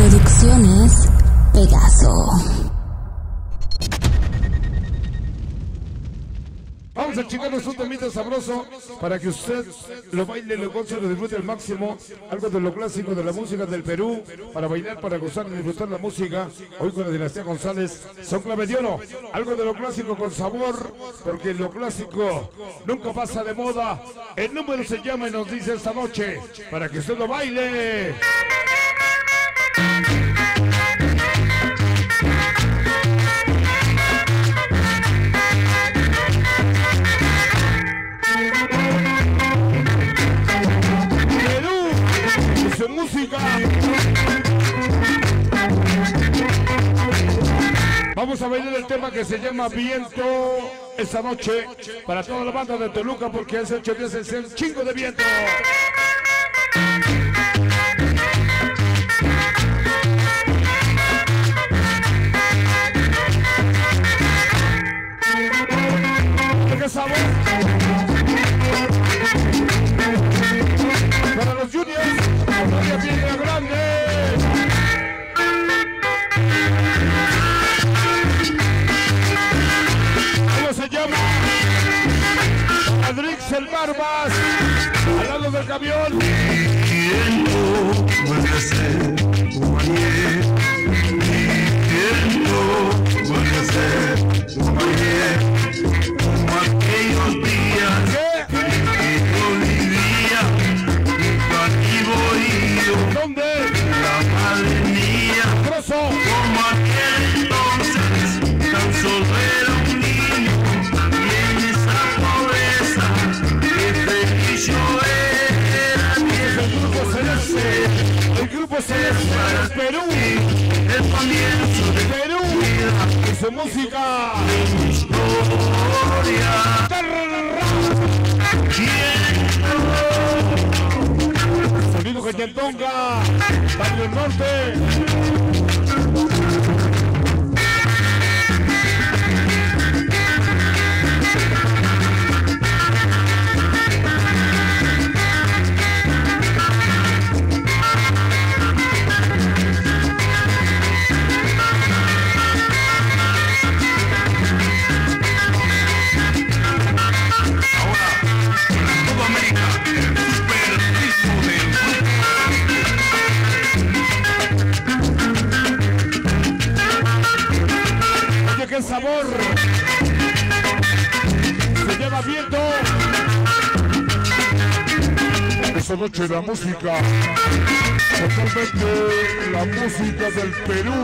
Producciones Pegaso. Vamos a chingarnos un temita sabroso para que usted lo baile, lo goce, lo disfrute al máximo. Algo de lo clásico de la música del Perú, para bailar, para gozar y disfrutar la música. Hoy con la dinastía González, son clave de oro. Algo de lo clásico con sabor, porque lo clásico nunca pasa de moda. El número se llama y nos dice esta noche, para que usted lo baile. Música. Vamos a bailar el tema que se llama Viento esta noche para toda la banda de Toluca, porque hace 8 días es el chingo de viento. ¿Qué sabor? Para los juniors, todavía viene grande. ¿Cómo se llama? Adrix el Barbas, al lado del camión. Viento, vuelve a ser como ayer. Viento, vuelve a ser como ayer. Como aquellos días que yo vivía. ¿Dónde? La madre mía, Grosso. como aquel entonces, tan solo era un niño, y en esa pobreza, que feliz yo era, El grupo celeste, Perú, el comienzo de Perú, y su música. mi historia. Sonido Cañantonga, Barrio Norte. ¡Qué sabor! Se llama Viento. Esta noche la música, totalmente la música del Perú.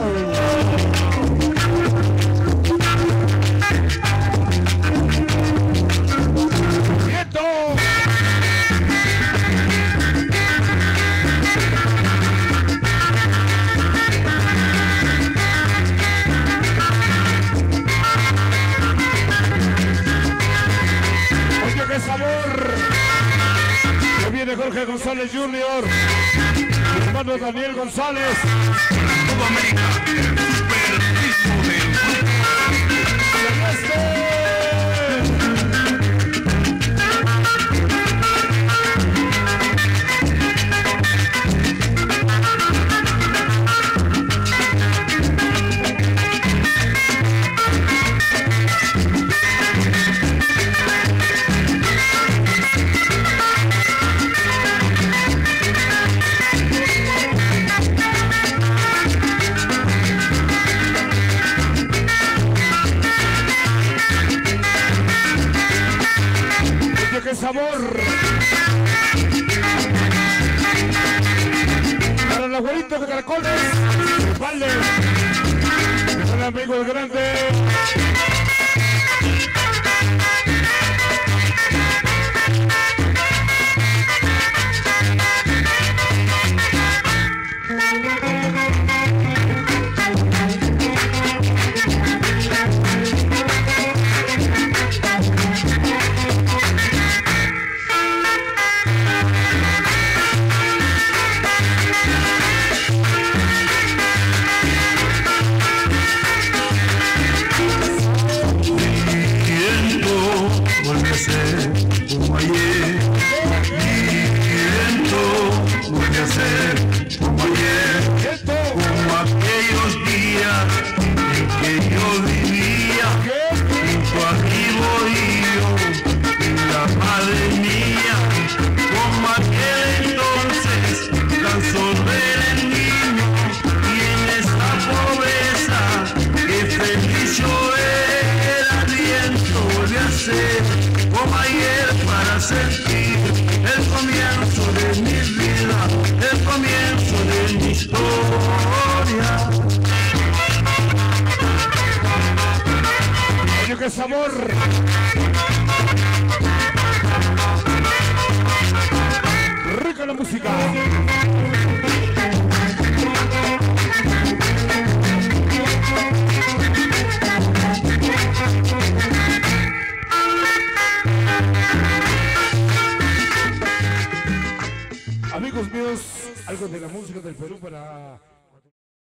¡Viento! ¡Qué sabor! Ya viene Jorge González Jr., mi hermano Daniel González. Copa América, super ritmo del ¡Qué sabor! Para los abuelitos de caracoles, vale. Para el amigo el grande. en mi historia. Oye, qué sabor. Rica la música. Amigos míos, algo de la música del Perú para